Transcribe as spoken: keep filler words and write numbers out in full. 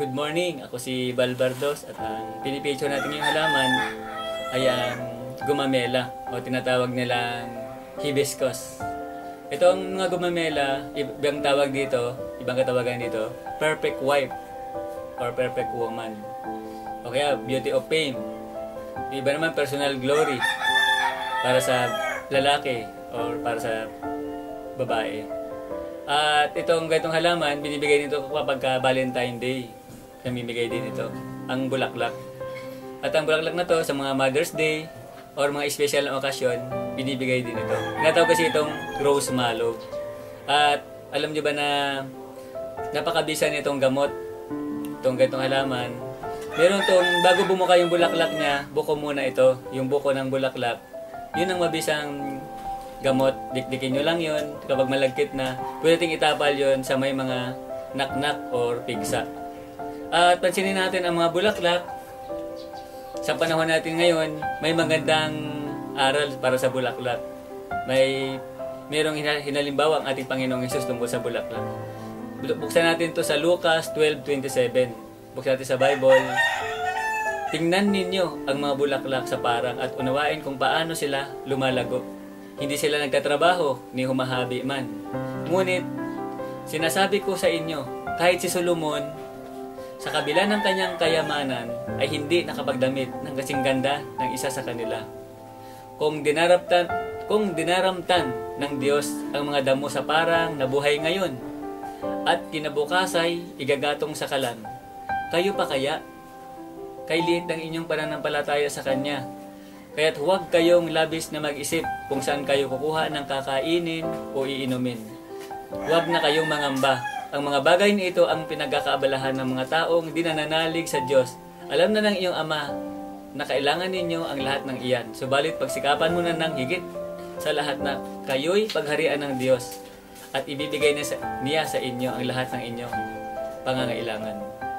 Good morning, ako si Balbardos at ang pinipicture natin yung halaman ay ang gumamela o tinatawag nilang hibiscus. Ito ang mga gumamela, ibang tawag dito, ibang katawagan dito, perfect wife or perfect woman. O kaya beauty of fame. Iba naman personal glory para sa lalaki or para sa babae. At itong ganitong halaman, binibigay nito kapag ka Valentine Day. Namimigay din ito, ang bulaklak. At ang bulaklak na to sa mga Mother's Day or mga special na okasyon, binibigay din ito. Tinatawag kasi itong rose mallow. At alam nyo ba na napakabisa nitong gamot, itong ganitong halaman. Meron tong, bago bumuka yung bulaklak niya, buko muna ito, yung buko ng bulaklak. Yun ang mabisang gamot, dikdikin nyo lang yun. Kapag malagkit na, pwede ting itapal yun sa may mga naknak or pigsa. At pansinin natin ang mga bulaklak. Sa panahon natin ngayon, may magandang aral para sa bulaklak. May merong hinalimbawa ang ating Panginoong Hesus tungkol sa bulaklak. Buksan natin to sa Lucas twelve twenty-seven. Buksan natin sa Bible. Tingnan ninyo ang mga bulaklak sa parang at unawain kung paano sila lumalago. Hindi sila nagtatrabaho ni humahabi man. Ngunit, sinasabi ko sa inyo, kahit si Solomon, sa kabila ng kanyang kayamanan, ay hindi nakapagdamit ng kasing ganda ng isa sa kanila. Kung dinaramtan, kung dinaramtan ng Diyos ang mga damo sa parang nabuhay ngayon, at kinabukas ay igagatong sa kalan, kayo pa kaya? Kay liit ng inyong pananampalataya sa Kanya. Kaya't huwag kayong labis na mag-isip kung saan kayo kukuha ng kakainin o iinumin. Huwag na kayong mangamba. Ang mga bagay na ito ang pinagkakaabalahan ng mga taong di nananalig sa Diyos. Alam na ng iyong Ama na kailangan ninyo ang lahat ng iyan. Subalit pagsikapan mo na ng higit sa lahat na kayo'y pagharian ng Diyos at ibibigay niya sa inyo ang lahat ng inyong pangangailangan.